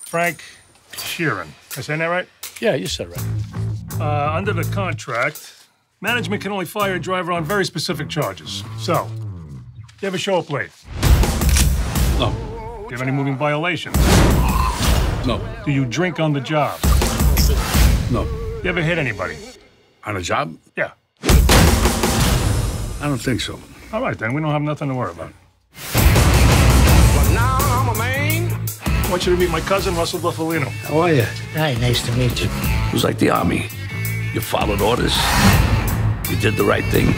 Frank Sheeran. Am I saying that right? Yeah, you said it right. Under the contract, management can only fire a driver on very specific charges. So, you ever show up late? No. Do you have any moving violations? No. Do you drink on the job? No. You ever hit anybody? On a job? Yeah. I don't think so. All right, then. We don't have nothing to worry about. But now I'm a man. I want you to meet my cousin, Russell Buffalino. How are you? Hi, nice to meet you. It was like the Army. You followed orders. You did the right thing.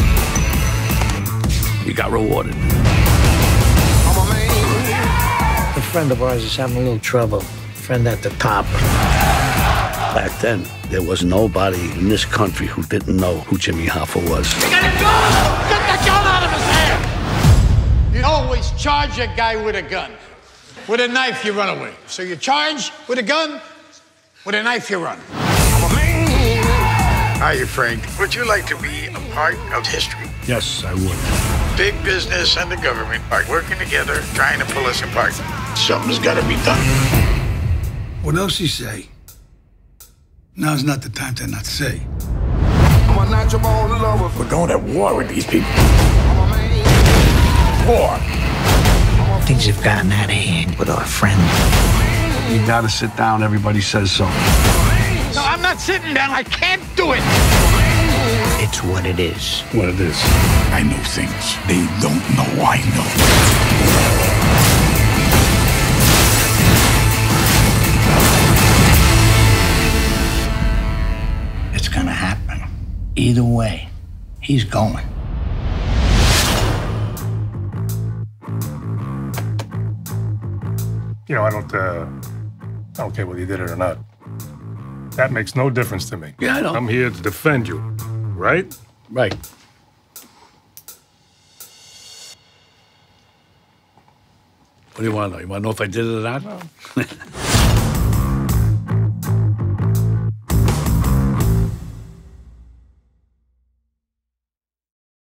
You got rewarded. I'm a man. A friend of ours is having a little trouble. Friend at the top. Back then, there was nobody in this country who didn't know who Jimmy Hoffa was. You got a gun! Get the gun out of his hand! You always charge a guy with a gun. With a knife, you run away. So you charge with a gun, with a knife, you run. I'm a man. Hiya, Frank. Would you like to be a part of history? Yes, I would. Big business and the government are working together, trying to pull us apart. Something's got to be done. What else you say? Now's not the time to not say. I'm a natural born lover. We're going to war with these people. War. Things have gotten out of hand with our friend. You gotta sit down, everybody says so. No, I'm not sitting down. I can't do it. It's what it is. What it is. I know things they don't know I know. It's gonna happen. Either way, he's going. You know, I don't care whether you did it or not. That makes no difference to me. Yeah, I know. I'm here to defend you, right? Right. What do you want to know? You want to know if I did it or not? No.